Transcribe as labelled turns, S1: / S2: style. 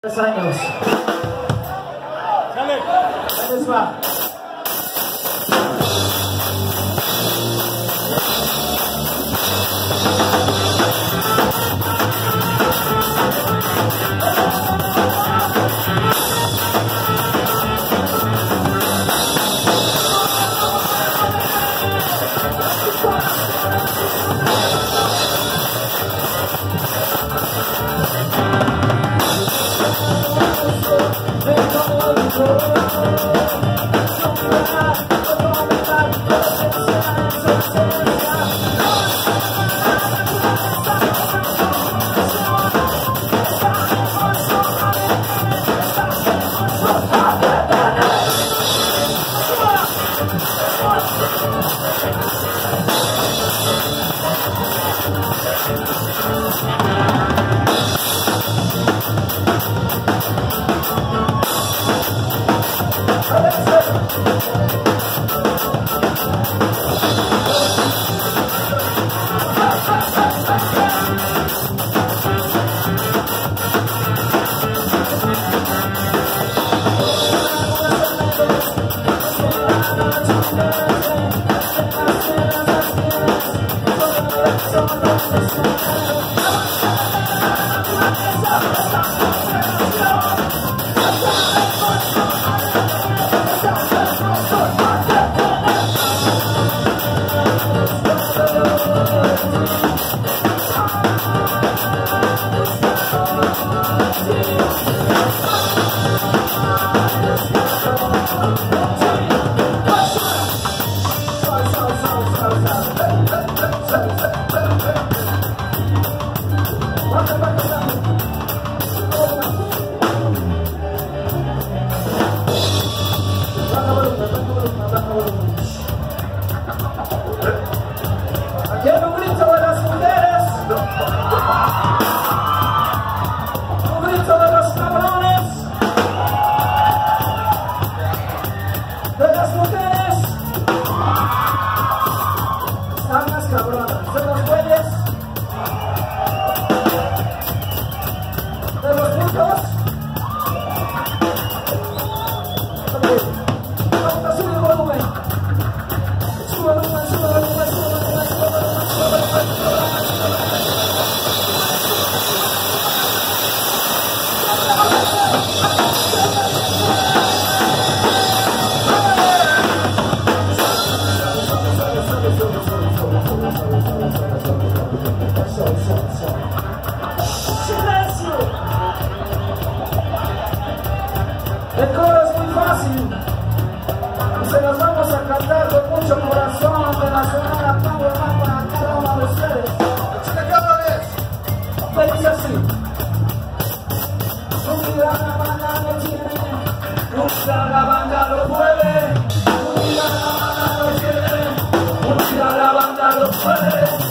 S1: 3 años.
S2: Dale.
S1: Ahí les va. Quiero un grito de las mujeres, un grito de los cabrones, de las mujeres, están más cabronas, de los güeyes, de los putos. Vamos a subir el volumen. Sube el volumen, sube el volumen, sube el volumen, sube el volumen, sube el volumen. ¡Silencio! El coro es muy fácil. Se las vamos a cantar con mucho corazón de la Sonora Power para cada uno de ustedes. Cada vez. Me dice así. Unida la banda lo tiene, unida la banda lo puede, unida la banda lo tiene, unida la banda lo puede.